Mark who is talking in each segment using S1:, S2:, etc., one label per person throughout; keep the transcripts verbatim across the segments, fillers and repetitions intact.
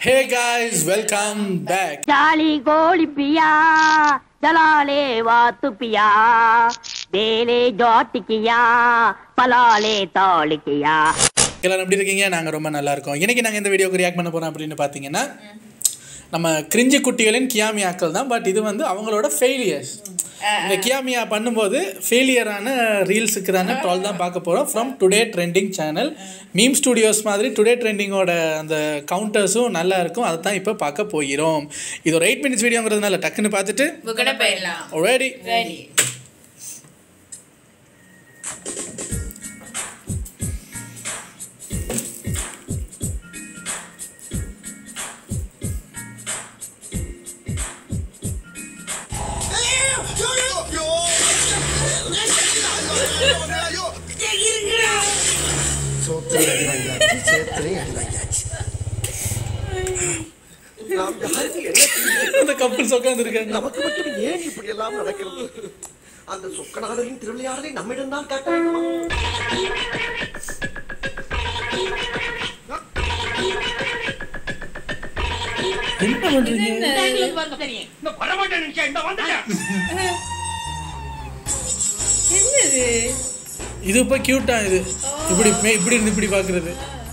S1: Hey guys, welcome back.
S2: Jali goli piya, jalale vaatu piya, dele joti kiya, palale toli kiya.
S1: எல்லாரும் எப்படி இருக்கீங்க? நாங்கள் ரொம்ப நல்லா இருக்கோம். இன்னைக்கு நாங்கள் இந்த வீடியோக்கு ரியாக்ட் பண்ண போகிறோம் அப்படின்னு பார்த்தீங்கன்னா நம்ம கிரிஞ்சி குட்டிகளின் கியாமியாக்கள் தான். பட் இது வந்து அவங்களோட ஃபெயிலியர்ஸ். இந்த கியாமியா பண்ணும்போது ஃபெயிலியரான ரீல்ஸுக்கு தானே ட்ரால் தான் பார்க்க போகிறோம். From today trending channel meme studios மாதிரி டுடே ட்ரெண்டிங்கோட அந்த கவுண்டர்ஸும் நல்லா இருக்கும். அதை தான் இப்போ பார்க்க போகிறோம். இது ஒரு எயிட் மினிட்ஸ் வீடியோங்கிறதுனால டக்குன்னு பார்த்துட்டு ரெடி ரெடி அந்த கப்பல்ஸ் உட்கார்ந்திருக்காங்க.
S3: நமக்கு மட்டும் ஏன் இப்படி எல்லாம் நடக்கிறது? அந்த சொக்கநாதரின் திருவிளையாடலை நம்மிடம் தான் காட்ட வேண்டுமா?
S1: என்ன பண்றீங்க?
S4: என்னது
S1: இது இப்ப கியூட்டா இது இப்படி இப்படி இருந்து இப்படி பாக்குறது.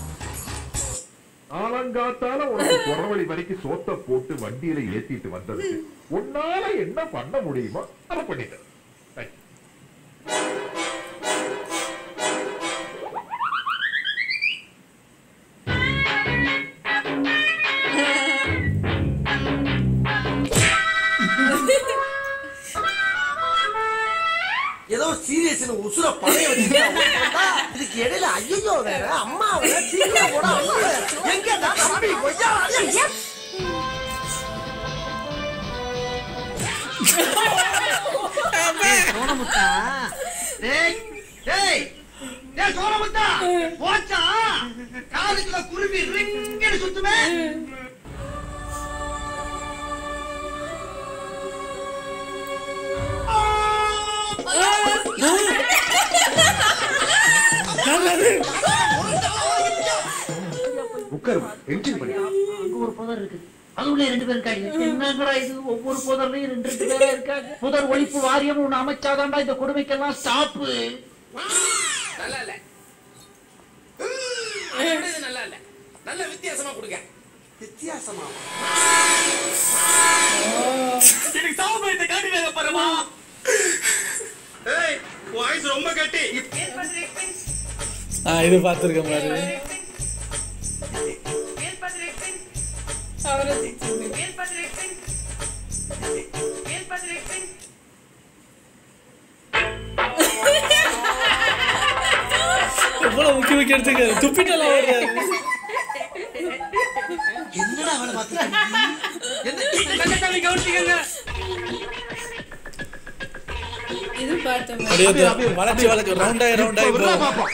S5: ஆலங்காத்தால உனக்கு குறவழி வரைக்கும் சோத்த போட்டு வண்டியில ஏத்திட்டு வந்தது உன்னால என்ன பண்ண முடியுமோ அதை பண்ணிட்டேன்.
S3: ஏதோ சீரியஸ் உசுர பழைய இதுக்கு இடையில ஐயோ வேற அம்மா வேற சீக்கிரம் போட எங்க தம்பி கொய்யா சோனமுத்தா டேய் டேய் டேய் சோனமுத்தா போச்சா காதுக்குள்ள குருவி ரிங்கன்னு சுத்துமே.
S6: ஒரு புதர் இருக்கு, அதுல ரெண்டு பேர் இருக்காங்க. என்னங்கடா இது? ஒவ்வொரு புதர்லயும் ரெண்டு ரெண்டு பேரா இருக்காங்க. புதர் ஒழிப்பு வாரியம் ஒண்ணு அமைச்சாதான்டா இந்த கொடுமைக்கெல்லாம் ஸ்டாப்பு.
S7: நல்லா இல்ல, நல்லா இல்ல, நல்ல வித்தியாசமா கொடுங்க.
S3: வித்தியாசமா
S7: எனக்கு சாவுபயத்தை காட்டுங்க பரமா. ஏய் வாய்ஸ் ரொம்ப கட்டி.
S1: ஆ இது பாத்துர்க்கேன் பாரு.
S4: ஏன் பண்றீங்க? அவரே திட்டுது. ஏன் பண்றீங்க? ஏன் பண்றீங்க?
S1: எவ்வளவு முக்கிய முக்கிய எடுத்துக்க துப்பிட்டலாம் ஓடுறாரு.
S3: என்னடா அவளை பாத்துக்கிட்டு என்ன
S7: கண்ணை கவுத்திக்கங்க.
S4: இது பார்த்தோம்.
S1: அப்படியே வளைச்சு வளைச்சு ரவுண்ட் ஆகி ரவுண்ட் ஆகி போ.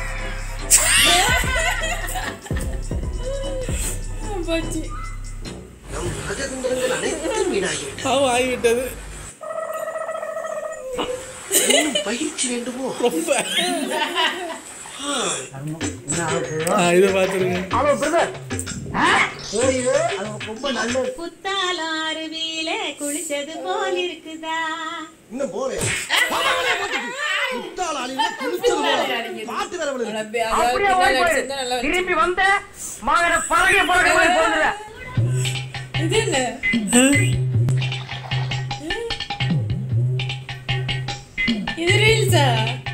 S4: போச்சு.
S3: நம் ராஜதந்திரங்கள் அனைத்தும் வீணாகிவிட்டது.
S1: ஆமா ஆகிவிட்டது.
S3: இன்னும் பயிற்சி வேண்டுமோ?
S1: ரொம்ப இது பாத்துருங்க.
S6: ஹலோ பிரதர், போய் அது ரொம்ப நல்ல
S4: புத்தாலாருவியில குளிச்சது போல் இருக்குதா?
S3: இன்னும் போறேன் முத்தாள் அழிவு குளிச்சது போல பாட்டு வேற விழுது.
S6: அப்படியே ஓடி போய் திரும்பி வந்த மகன பறக்க பறக்க போய் போடுற.
S4: இது என்ன? இது ரீல்ஸா?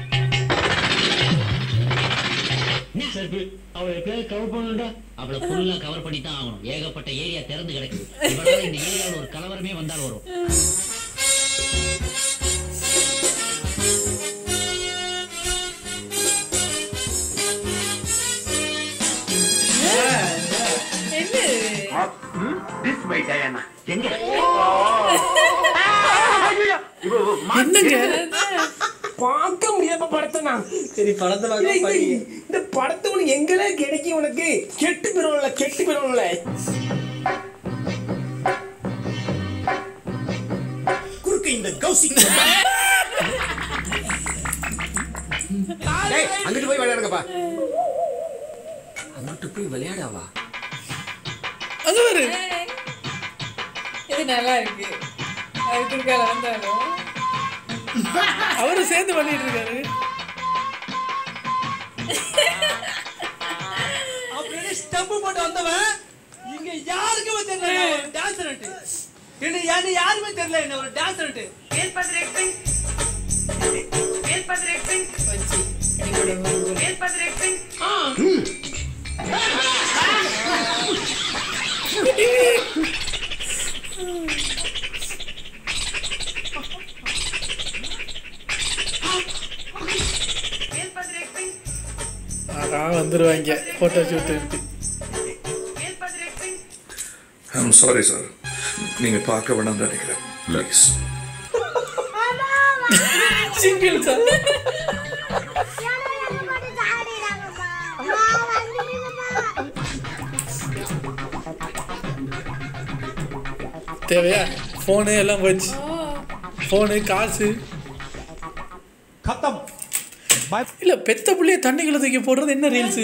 S6: அவளை எப்படியாவது கவர் பண்ணா அவளை ஃபுல்லா கவர் பண்ணி தான் ஆகணும். ஏகப்பட்ட ஏரியா திறந்து கிடக்குது. இவனால இந்த ஏரியாவில் ஒரு கலவரமே வந்தால் வரும்.
S5: This way, Diana.
S6: எங்க
S1: என்னங்க
S8: பார்க்க முடியாம படத்தை நான் சரி படத்தை இந்த படத்தை உனக்கு எங்கெல்லாம் கிடைக்கும்? உனக்கு கெட்டு போயிடும்ல கெட்டு போயிடும்ல. குறுக்க இந்த கௌசிக்
S3: அங்கிட்டு போய் விளையாடுங்கப்பா. அங்கிட்டு போய் விளையாடாவா?
S1: அது ஒரு
S4: இது நல்லா இருக்கு. அதுக்கு இருக்கால வந்தாலும்
S1: அவரு சேர்ந்து பண்ணிட்டு இருக்காரு.
S7: அப்படியே ஸ்டெப் போட்டு வந்தவன் இங்க யாருக்குமே தெரியல ஒரு டான்சர் என்ன யாரு யாருமே தெரியல என்ன ஒரு டான்சர் ஏல் பத்ரேக்டிங் ஏல் பத்ரேக்டிங்
S4: வச்சு அடிக்கடி
S7: ஏல் பத்ரேக்டிங் ஏல் பத்ரேக்டிங்
S1: ஆ வந்துருவாங்க போட்டோ ஷூட் எடுத்து.
S7: ஏல் பத்ரேக்டிங்
S9: ஐம் சாரி சார், நீங்க பார்க்க வேணாம்னு நினைக்கிறேன் ப்ளீஸ்.
S1: Single sir. தேவையா ஃபோனு எல்லாம் போச்சு. ஃபோனு காசு
S8: खत्म
S1: இல்ல பெத்த புள்ளைய தண்ணிக்குள்ள தூக்கி போடுறது என்ன ரீல்ஸ்?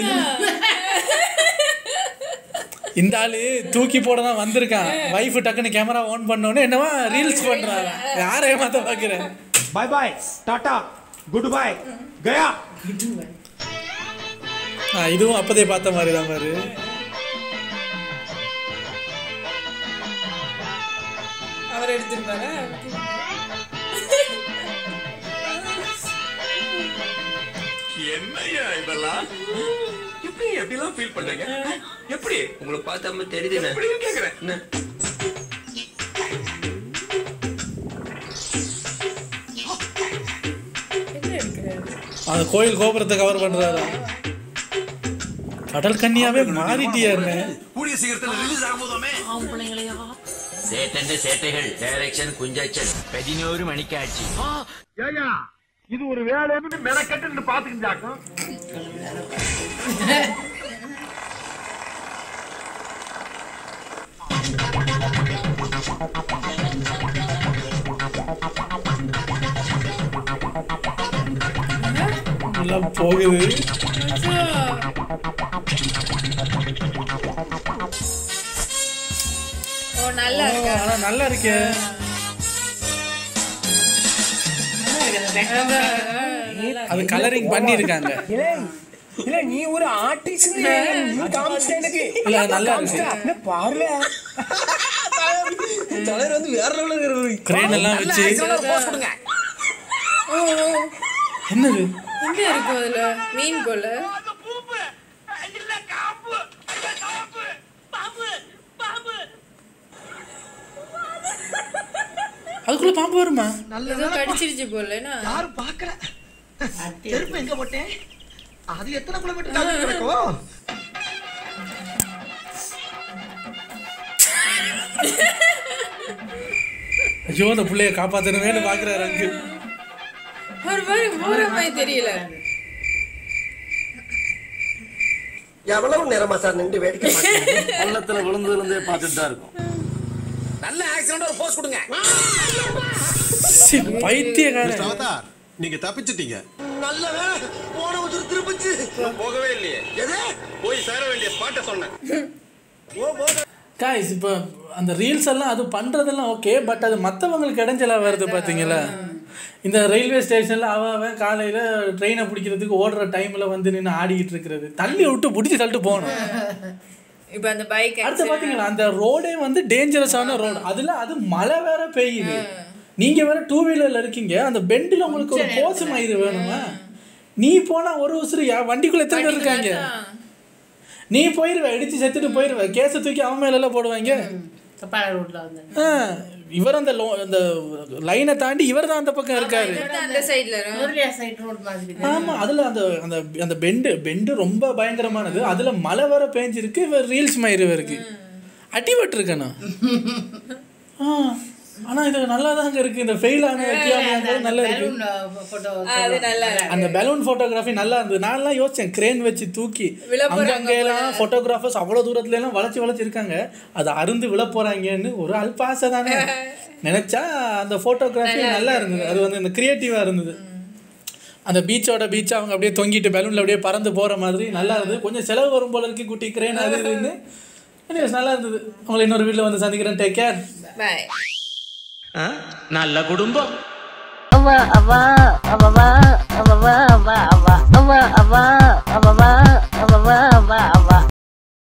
S1: இந்த ஆளு தூக்கி போட தான் வந்திருக்கான். வைஃப் டக்குன்னு கேமரா ஆன் பண்ணோன்னு என்னவா ரீல்ஸ் பண்றாங்க. யாரை ஏமாத்த பாக்குறேன்.
S8: बाय बाय टाटा गुड बाय गया.
S1: இதுவும் அப்பதே பார்த்த மாதிரி தான் பாரு.
S4: அவர் எடுத்துருப்பாரா?
S7: என்னையா இதெல்லாம் எப்படி எப்படிலாம் ஃபீல் பண்றீங்க? எப்படி
S3: உங்களை பார்த்தா தெரியுது
S7: எப்படின்னு கேக்குறேன்.
S4: என்ன எடுக்கிறாரு?
S1: அந்த கோயில் கோபுரத்தை கவர் பண்றாரு. கடல் கன்னியாவே மாறிட்டியாருன்னு.
S7: கூடிய சீக்கிரத்தில் ரிலீஸ் ஆகும்போதுமே
S3: சேட்டന്റെ சேட்டைகள் டைரக்ஷன் குஞ்சச்சன் பதினோரு மணிக்காட்சி.
S5: ஏயா இது ஒரு வேலைன்னு மெனக்கட்டு பாத்துக்கிட்டாக்கும்.
S1: எல்லாம் போகுது.
S4: ஓ நல்லா இருக்கு.
S1: ஆனா நல்லா இருக்கே. அது கலரிங் பண்ணி இருக்காங்க.
S8: இல்ல நீ ஒரு ஆர்டிஸ்ட் நீ காமிச்சிட்ட எனக்கு.
S1: இல்ல நல்லா இருக்கு.
S8: என்ன பாருல தலைவர் வந்து வேற லெவல்ல இருக்கு.
S1: கிரேன் எல்லாம் வச்சு
S7: போஸ்ட் கொடுங்க.
S4: ஓ
S1: என்னது
S4: எங்க இருக்கு அதுல மீன் போல?
S7: பூப்பு இல்ல காப்பு இல்ல காப்பு பாம்பு பாம்பு
S1: அதுக்குள்ள பாம்பு வருமா?
S4: ஏதோ கடிச்சிருச்சு போலனா?
S3: யாரும் பார்க்கல. செருப்பு எங்க போட்டேன்? அது எத்தனை கிலோமீட்டர் தாண்டி கிடக்கும்?
S1: ஐயோ அந்த பிள்ளைய காப்பாத்தணுமேனு பாக்குறாரு அங்கிள்.
S4: ஒரு மாதிரி போற மாதிரி தெரியல.
S3: எவ்வளவு நேரமா சார் நின்று வேடிக்கை பார்க்கறீங்க?
S6: பள்ளத்துல விழுந்ததுல இருந்தே பார்த்துட்டு தான் இருக்கும்.
S7: நல்ல ஆக்சிடென்ட் ஒரு போஸ்ட் கொடுங்க.
S1: சி பைத்தியக்காரன்.
S10: அவதார் நீங்க தப்பிச்சிட்டீங்க.
S3: நல்லவன் போன வந்து திரும்பிச்சு.
S7: போகவே இல்லையே.
S3: எது?
S7: போய் சேர வேண்டிய ஸ்பாட்ட சொன்னேன்.
S1: காய்ஸ் இப்போ அந்த ரீல்ஸ் எல்லாம் அது பண்ணுறதெல்லாம் ஓகே, பட் அது மற்றவங்களுக்கு இடைஞ்சலாக வருது பார்த்தீங்களா? இந்த ரயில்வே ஸ்டேஷனில் அவன் அவன் காலையில் ட்ரெயினை பிடிக்கிறதுக்கு ஓடுற டைமில் வந்து நின்று ஆடிக்கிட்டு இருக்கிறது, தள்ளி விட்டு பிடிச்சி தள்ளிட்டு போகணும்.
S4: இப்போ அந்த பைக்
S1: அடுத்து பார்த்தீங்களா அந்த ரோடே வந்து டேஞ்சரஸான ரோடு, அதில் அது மழை வேற பெய்யுது, நீங்கள் வேற டூ வீலரில் இருக்கீங்க, அந்த பெண்டில் உங்களுக்கு ஒரு போசு மயிறு வேணுமா? நீ போனால் ஒரு உசுரியா வண்டிக்குள்ளே எத்தனை பேர் இருக்காங்க? நீ போயிருவ, இடிச்சு செத்துட்டு போயிருவ, கேஸை தூக்கி அவன் மேல போடுவாங்க. இவர் அந்த அந்த லைனை தாண்டி இவர் தான் அந்த பக்கம் இருக்காரு. ஆமா, அதுல அந்த அந்த அந்த பெண்டு பெண்டு ரொம்ப பயங்கரமானது, அதுல மழை வர பேஞ்சிருக்கு, இவர் ரீல்ஸ் மயிறு இருக்கு, அடிபட்டு இருக்கணும். ஆனா இது நல்லா தாங்க இருக்கு. இந்த ஃபெயில் ஆன நல்லா இருக்கு. அந்த பலூன் போட்டோகிராஃபி நல்லா இருந்தது. நான் எல்லாம் யோசிச்சேன், கிரேன் வச்சு தூக்கி அங்கெல்லாம் போட்டோகிராஃபர்ஸ் அவ்வளவு தூரத்துல எல்லாம் வளைச்சு வளைச்சு இருக்காங்க, அதை அருந்து விழ போறாங்கன்னு ஒரு அல்பாசை தானே நினைச்சா. அந்த போட்டோகிராஃபி நல்லா இருந்தது, அது வந்து இந்த கிரியேட்டிவா இருந்தது. அந்த பீச்சோட பீச் அவங்க அப்படியே தொங்கிட்டு பலூன்ல அப்படியே பறந்து போற மாதிரி நல்லா இருந்தது. கொஞ்சம் செலவு வரும் போல இருக்கு, குட்டி கிரேன் அது இதுன்னு. எனிவேஸ் நல்லா இருந்தது. உங்களை இன்னொரு வீட்டில் வந்து சந்திக்கிறேன். Take care.
S4: பாய்.
S7: நல்ல குடும்பம்.
S2: அவ அவ அவ அவ அவ அவ அவ அவ